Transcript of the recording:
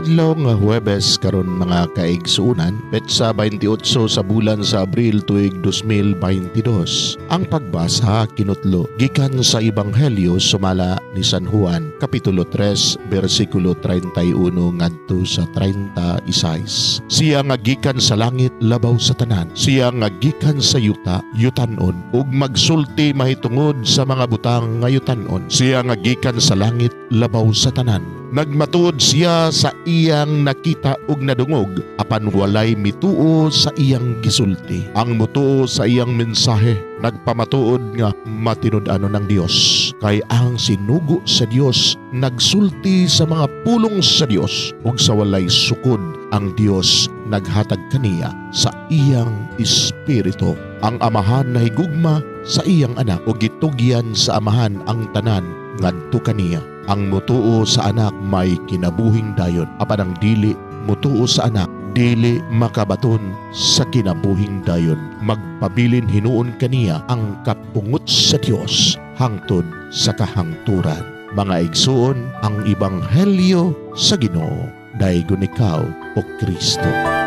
Adlaw nga Huwebes karon mga kaigsuunan, petsa 28 sa bulan sa Abril tuig 2022. Ang pagbasa kinutlo gikan sa Ebanghelyo sumala ni San Juan, kapitulo 3, bersikulo 31 ngadto sa 36. Siya nga gikan sa langit labaw sa tanan. Siya nga gikan sa yuta, yutanon ug magsulti mahitungod sa mga butang nga yutanon. Siya nga gikan sa langit labaw sa tanan. Nagmatuod siya sa iyang nakita ug nadungog, apan walay mituo sa iyang gisulti. Ang mutuo sa iyang mensahe nagpamatuod nga matinud-ano ng Dios. Kay ang sinugo sa Dios nagsulti sa mga pulong sa Dios, ug sa walay sukod ang Dios naghatag kaniya sa iyang espiritu. Ang amahan na higugma sa iyang anak ug gitugyan sa amahan ang tanan ngadto kaniya. Ang mutuo sa anak may kinabuhing dayon, apan ang dili mutuo sa anak dili makabaton sa kinabuhing dayon. Magpabilin hinuon kaniya ang kapungot sa Dios hangtod sa kahangturan. Mga igsuon, ang Ebanghelyo sa Ginoo. Daygon ikaw, O Kristo.